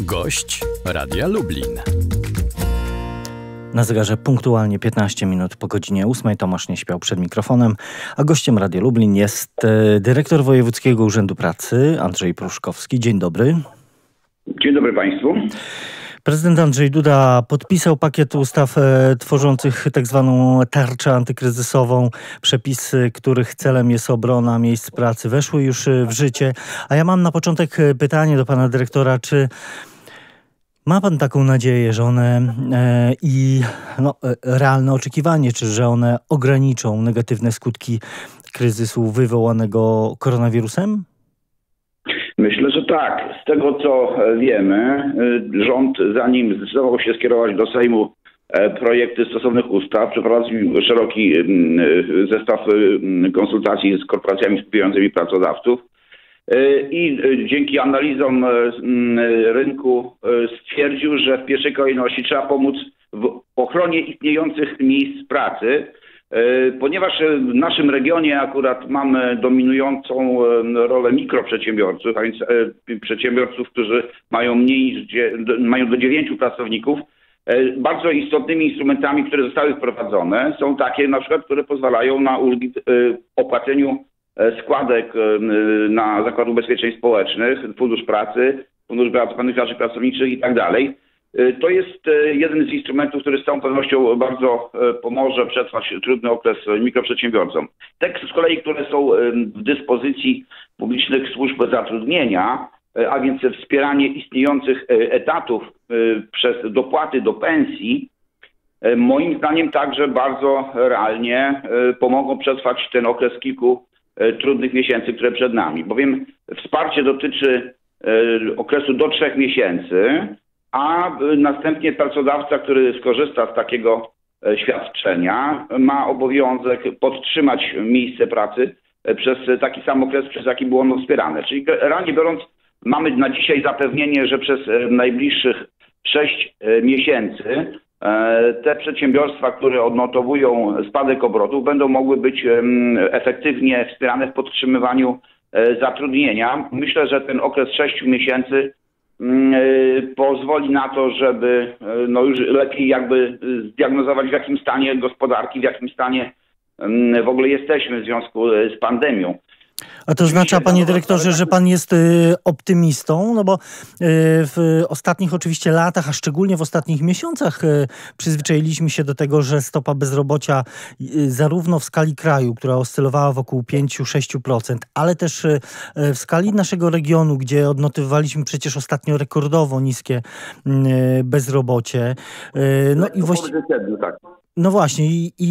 Gość Radia Lublin. Na zegarze punktualnie 15 minut po godzinie 8. Tomasz nie śpiał przed mikrofonem, a gościem Radia Lublin jest dyrektor Wojewódzkiego Urzędu Pracy Andrzej Pruszkowski. Dzień dobry. Dzień dobry Państwu. Prezydent Andrzej Duda podpisał pakiet ustaw tworzących tak zwaną tarczę antykryzysową. Przepisy, których celem jest obrona miejsc pracy, weszły już w życie. A ja mam na początek pytanie do pana dyrektora, czy ma pan taką nadzieję, że one realne oczekiwanie, czy że one ograniczą negatywne skutki kryzysu wywołanego koronawirusem? Myślę, że tak. Z tego co wiemy, rząd, zanim zdecydował się skierować do Sejmu projekty stosownych ustaw, przeprowadził szeroki zestaw konsultacji z korporacjami skupiającymi pracodawców i dzięki analizom rynku stwierdził, że w pierwszej kolejności trzeba pomóc w ochronie istniejących miejsc pracy, ponieważ w naszym regionie akurat mamy dominującą rolę mikroprzedsiębiorców, a więc przedsiębiorców, którzy mają do 9 pracowników. Bardzo istotnymi instrumentami, które zostały wprowadzone, są takie na przykład, które pozwalają na ulgi w opłaceniu składek na Zakład Ubezpieczeń Społecznych, Fundusz Pracy, Fundusz Pracy Pracowniczych i tak dalej. To jest jeden z instrumentów, który z całą pewnością bardzo pomoże przetrwać trudny okres mikroprzedsiębiorcom. Te z kolei, które są w dyspozycji publicznych służb zatrudnienia, a więc wspieranie istniejących etatów przez dopłaty do pensji, moim zdaniem także bardzo realnie pomogą przetrwać ten okres kilku trudnych miesięcy, które przed nami. Bowiem wsparcie dotyczy okresu do 3 miesięcy, a następnie pracodawca, który skorzysta z takiego świadczenia, ma obowiązek podtrzymać miejsce pracy przez taki sam okres, przez jaki było ono wspierane. Czyli realnie biorąc, mamy na dzisiaj zapewnienie, że przez najbliższych 6 miesięcy te przedsiębiorstwa, które odnotowują spadek obrotów, będą mogły być efektywnie wspierane w podtrzymywaniu zatrudnienia. Myślę, że ten okres 6 miesięcy pozwoli na to, żeby już lepiej jakby zdiagnozować, w jakim stanie gospodarki, w jakim stanie w ogóle jesteśmy w związku z pandemią. A to oznacza, panie dyrektorze, że pan jest optymistą? No bo w ostatnich oczywiście latach, a szczególnie w ostatnich miesiącach przyzwyczailiśmy się do tego, że stopa bezrobocia zarówno w skali kraju, która oscylowała wokół 5-6%, ale też w skali naszego regionu, gdzie odnotowywaliśmy przecież ostatnio rekordowo niskie bezrobocie. No właśnie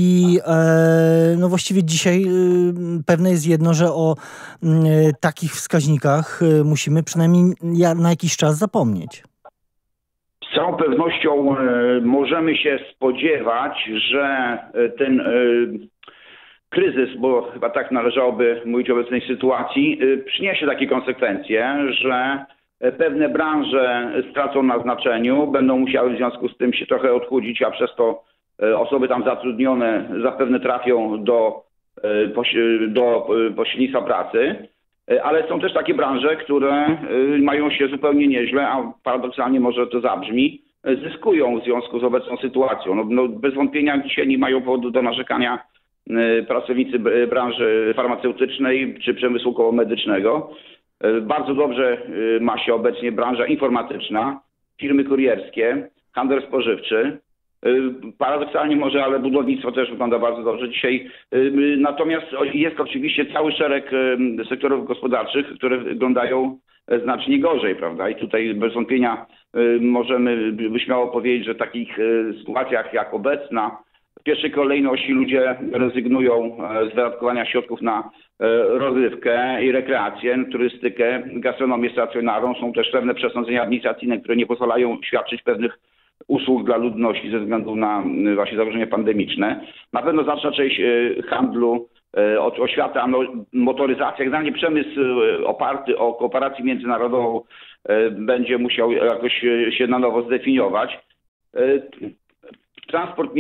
no właściwie dzisiaj pewne jest jedno, że o takich wskaźnikach musimy przynajmniej na jakiś czas zapomnieć. Z całą pewnością możemy się spodziewać, że ten kryzys, bo chyba tak należałoby mówić o obecnej sytuacji, przyniesie takie konsekwencje, że pewne branże stracą na znaczeniu, będą musiały w związku z tym się trochę odchudzić, a przez to osoby tam zatrudnione zapewne trafią do pośrednictwa pracy, ale są też takie branże, które mają się zupełnie nieźle, a paradoksalnie może to zabrzmi, zyskują w związku z obecną sytuacją. No, bez wątpienia dzisiaj nie mają powodu do narzekania pracownicy branży farmaceutycznej czy przemysłu kołomedycznego. Bardzo dobrze ma się obecnie branża informatyczna, firmy kurierskie, handel spożywczy. Paradoksalnie może, ale budownictwo też wygląda bardzo dobrze dzisiaj. Natomiast jest oczywiście cały szereg sektorów gospodarczych, które wyglądają znacznie gorzej, prawda? I tutaj bez wątpienia możemy śmiało powiedzieć, że w takich sytuacjach jak obecna w pierwszej kolejności ludzie rezygnują z wydatkowania środków na rozrywkę i rekreację, turystykę, gastronomię stacjonarną. Są też pewne przesądzenia administracyjne, które nie pozwalają świadczyć pewnych usług dla ludności ze względu na właśnie zagrożenie pandemiczne. Na pewno znaczna część handlu, oświata, motoryzacja, generalnie przemysł oparty o kooperację międzynarodową będzie musiał jakoś się na nowo zdefiniować. Transport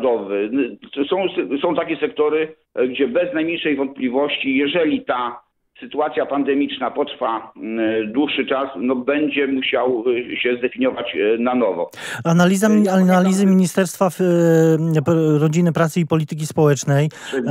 międzynarodowy. Są takie sektory, gdzie bez najmniejszej wątpliwości, jeżeli ta sytuacja pandemiczna potrwa dłuższy czas, no będzie musiał się zdefiniować na nowo. Analizy Ministerstwa Rodziny, Pracy i Polityki Społecznej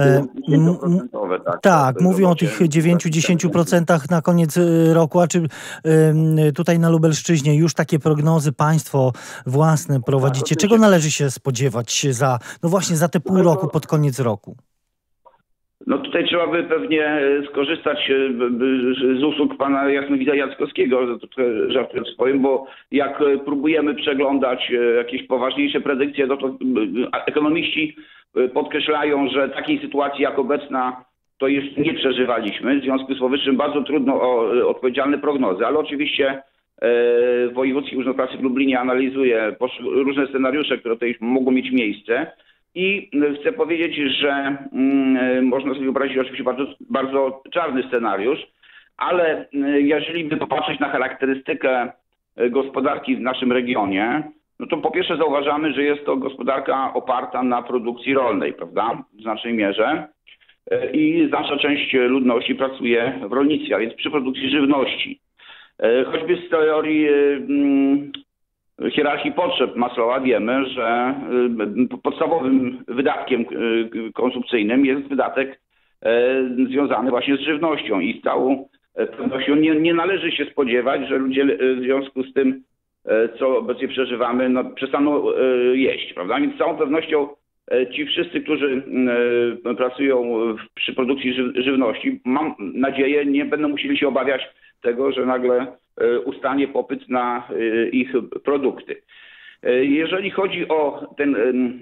tak, mówią o tych 9-10% na koniec roku, a czy tutaj na Lubelszczyźnie już takie prognozy państwo własne prowadzicie? Czego należy się spodziewać za te pół roku, pod koniec roku? No tutaj trzeba by pewnie skorzystać z usług pana Jasnowidza Jackowskiego, żartując powiem, bo jak próbujemy przeglądać jakieś poważniejsze predykcje, no to ekonomiści podkreślają, że takiej sytuacji jak obecna to jeszcze nie przeżywaliśmy. W związku z powyższym bardzo trudno o odpowiedzialne prognozy, ale oczywiście Wojewódzki Urząd Pracy w Lublinie analizuje różne scenariusze, które tutaj mogą mieć miejsce. I chcę powiedzieć, że można sobie wyobrazić oczywiście bardzo, bardzo czarny scenariusz, ale jeżeli by popatrzeć na charakterystykę gospodarki w naszym regionie, no to po pierwsze zauważamy, że jest to gospodarka oparta na produkcji rolnej, prawda, w znacznej mierze. I znaczna część ludności pracuje w rolnictwie, a więc przy produkcji żywności. Choćby z teorii hierarchii potrzeb Maslowa wiemy, że podstawowym wydatkiem konsumpcyjnym jest wydatek związany właśnie z żywnością i z całą pewnością nie należy się spodziewać, że ludzie w związku z tym, co obecnie przeżywamy, no, przestaną jeść, prawda? Więc z całą pewnością ci wszyscy, którzy pracują przy produkcji żywności, mam nadzieję, nie będą musieli się obawiać tego, że nagle ustanie popyt na ich produkty. Jeżeli chodzi o ten,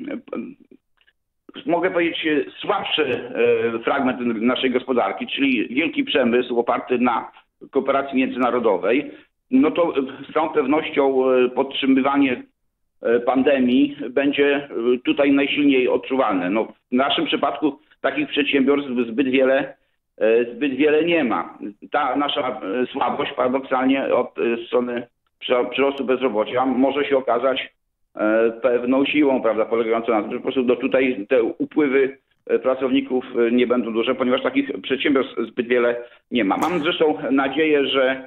mogę powiedzieć, słabszy fragment naszej gospodarki, czyli wielki przemysł oparty na kooperacji międzynarodowej, no to z całą pewnością podtrzymywanie pandemii będzie tutaj najsilniej odczuwalne. No, w naszym przypadku takich przedsiębiorstw zbyt wiele nie ma. Ta nasza słabość paradoksalnie od strony przyrostu bezrobocia może się okazać pewną siłą, prawda, polegającą na tym, że po prostu tutaj te upływy pracowników nie będą duże, ponieważ takich przedsiębiorstw zbyt wiele nie ma. Mam zresztą nadzieję, że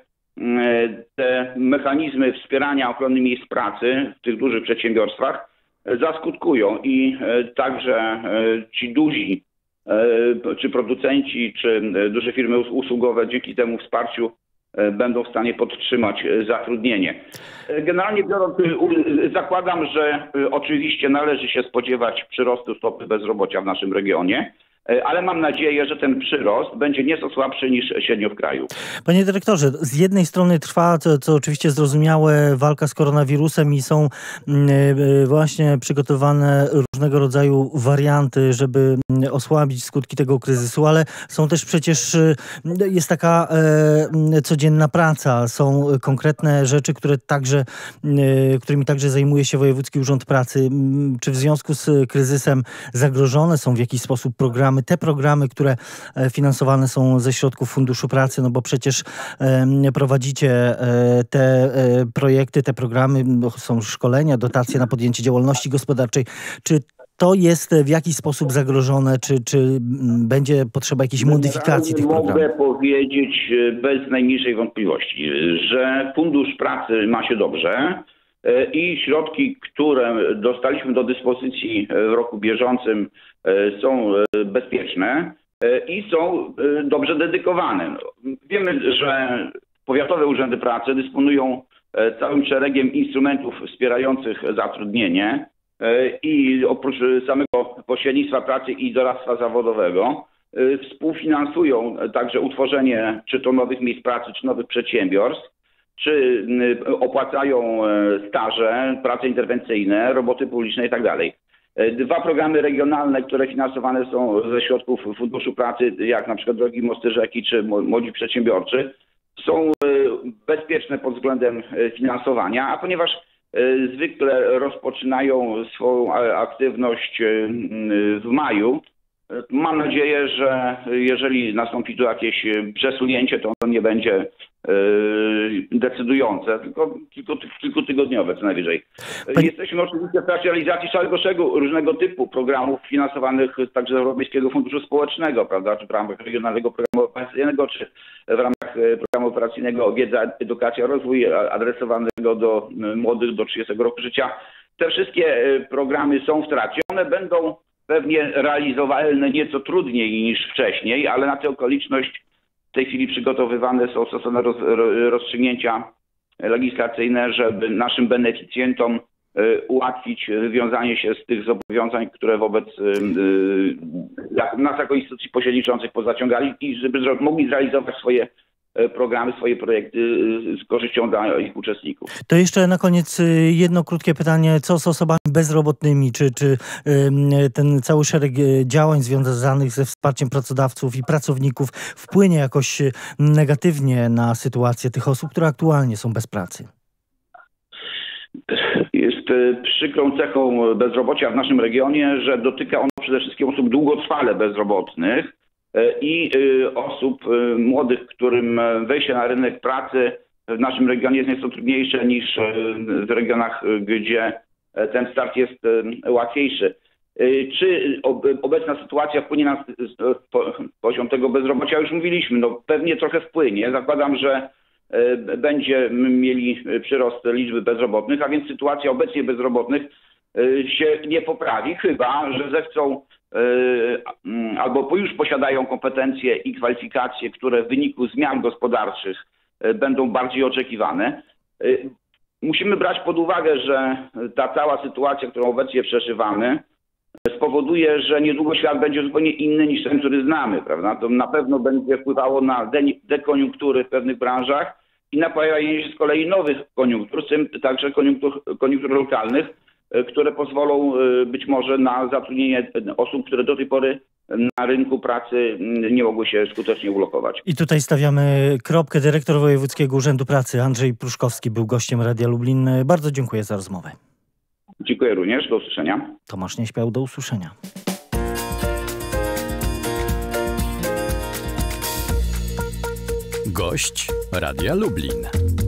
te mechanizmy wspierania ochrony miejsc pracy w tych dużych przedsiębiorstwach zaskutkują i także ci duzi, czy producenci, czy duże firmy usługowe dzięki temu wsparciu będą w stanie podtrzymać zatrudnienie. Generalnie biorąc, zakładam, że oczywiście należy się spodziewać przyrostu stopy bezrobocia w naszym regionie, ale mam nadzieję, że ten przyrost będzie nieco słabszy niż średnio w kraju. Panie dyrektorze, z jednej strony trwa, co oczywiście zrozumiałe, walka z koronawirusem i są właśnie przygotowane różnego rodzaju warianty, żeby osłabić skutki tego kryzysu, ale są też przecież, jest taka codzienna praca, są konkretne rzeczy, którymi także zajmuje się Wojewódzki Urząd Pracy. Czy w związku z kryzysem zagrożone są w jakiś sposób te programy, które finansowane są ze środków Funduszu Pracy, no bo przecież prowadzicie te projekty, te programy, są szkolenia, dotacje na podjęcie działalności gospodarczej. Czy to jest w jakiś sposób zagrożone, czy będzie potrzeba jakiejś modyfikacji tych programów? Mogę powiedzieć bez najmniejszej wątpliwości, że Fundusz Pracy ma się dobrze i środki, które dostaliśmy do dyspozycji w roku bieżącym, są bezpieczne i są dobrze dedykowane. Wiemy, że powiatowe urzędy pracy dysponują całym szeregiem instrumentów wspierających zatrudnienie i oprócz samego pośrednictwa pracy i doradztwa zawodowego współfinansują także utworzenie czy to nowych miejsc pracy, czy nowych przedsiębiorstw, czy opłacają staże, prace interwencyjne, roboty publiczne itd. 2 programy regionalne, które finansowane są ze środków Funduszu Pracy, jak na przykład Drogi, Mosty, Rzeki czy Młodzi Przedsiębiorczy, są bezpieczne pod względem finansowania, a ponieważ zwykle rozpoczynają swoją aktywność w maju, mam nadzieję, że jeżeli nastąpi tu jakieś przesunięcie, to ono nie będzie decydujące, tylko kilkutygodniowe co najwyżej. Jesteśmy oczywiście w trakcie realizacji całego szeregu różnego typu programów finansowanych także z Europejskiego Funduszu Społecznego, prawda, czy w ramach Regionalnego Programu Operacyjnego, czy w ramach Programu Operacyjnego Wiedza, Edukacja, Rozwój adresowanego do młodych do 30 roku życia. Te wszystkie programy są w trakcie. One będą pewnie realizowalne nieco trudniej niż wcześniej, ale na tę okoliczność w tej chwili przygotowywane są stosowne rozstrzygnięcia legislacyjne, żeby naszym beneficjentom ułatwić wywiązanie się z tych zobowiązań, które wobec nas jako instytucji pośredniczących pozaciągali i żeby mogli zrealizować swoje programy, swoje projekty z korzyścią dla ich uczestników. To jeszcze na koniec jedno krótkie pytanie. Co z osobami bezrobotnymi? Czy ten cały szereg działań związanych ze wsparciem pracodawców i pracowników wpłynie jakoś negatywnie na sytuację tych osób, które aktualnie są bez pracy? Jest przykrą cechą bezrobocia w naszym regionie, że dotyka ono przede wszystkim osób długotrwale bezrobotnych i osób młodych, którym wejście na rynek pracy w naszym regionie jest nieco trudniejsze niż w regionach, gdzie ten start jest łatwiejszy. Czy obecna sytuacja wpłynie na poziom tego bezrobocia? Już mówiliśmy, no pewnie trochę wpłynie. Zakładam, że będziemy mieli przyrost liczby bezrobotnych, a więc sytuacja obecnie bezrobotnych się nie poprawi, chyba że zechcą albo już posiadają kompetencje i kwalifikacje, które w wyniku zmian gospodarczych będą bardziej oczekiwane. Musimy brać pod uwagę, że ta cała sytuacja, którą obecnie przeżywamy, spowoduje, że niedługo świat będzie zupełnie inny niż ten, który znamy, prawda? To na pewno będzie wpływało na dekoniunktury w pewnych branżach i na pojawienie się z kolei nowych koniunktur, w tym także koniunktur lokalnych, które pozwolą być może na zatrudnienie osób, które do tej pory na rynku pracy nie mogły się skutecznie ulokować. I tutaj stawiamy kropkę. Dyrektor Wojewódzkiego Urzędu Pracy Andrzej Pruszkowski był gościem Radia Lublin. Bardzo dziękuję za rozmowę. Dziękuję również. Do usłyszenia. Tomasz Nieśpiał, do usłyszenia. Gość Radia Lublin.